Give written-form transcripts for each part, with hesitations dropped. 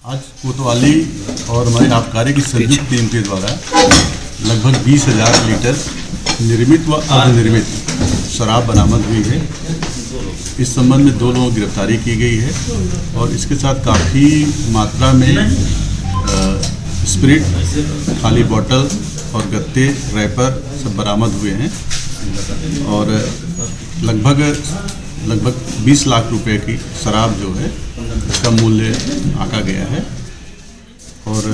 आज कोतवाली और हमारी आबकारी की संयुक्त टीम के द्वारा लगभग 20,000 लीटर निर्मित व अर्धनिर्मित शराब बरामद हुई है। इस संबंध में 2 लोगों की गिरफ्तारी की गई है और इसके साथ काफ़ी मात्रा में स्पिरिट, खाली बोतल और गत्ते, रैपर सब बरामद हुए हैं और लगभग 20 लाख रुपए की शराब जो है इसका मूल्य आंका गया है और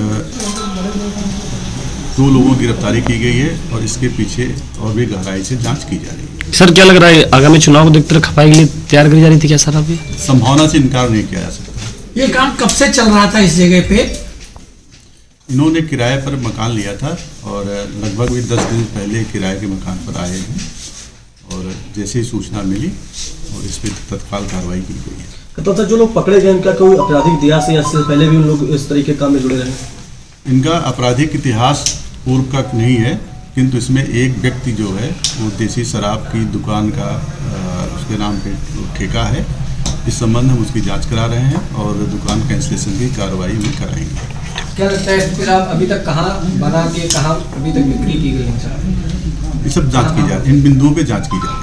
2 लोगों की गिरफ्तारी की गई है और इसके पीछे और भी गहराई से जांच की जा रही है। सर, क्या लग रहा है आगामी चुनाव को देखते हुए खपाई के लिए तैयार करी जा रही थी क्या शराब? भी संभावना से इनकार नहीं किया जा सकता। ये काम कब से चल रहा था इस जगह पे? इन्होंने किराए पर मकान लिया था और लगभग भी 10 दिन पहले किराए के मकान पर आए हैं और जैसे ही सूचना मिली और इस पर तत्काल कार्रवाई की गई है। तो जो लोग पकड़े गए इनका कोई आपराधिक इतिहास है या इससे पहले भी उन लोग इस तरीके के काम में जुड़े रहे? इनका आपराधिक इतिहास पूर्व का नहीं है, किंतु इसमें एक व्यक्ति जो है वो देसी शराब की दुकान का उसके नाम पे ठेका है। इस संबंध में हम उसकी जांच करा रहे हैं और दुकान कैंसिलेशन की कार्रवाई में कराएंगे। क्या लगता है शराब अभी तक कहाँ बना के कहाँ अभी तक बिक्री की गई है? ये सब जांच की जा रही है, इन बिंदुओं पे जांच की जा रही है।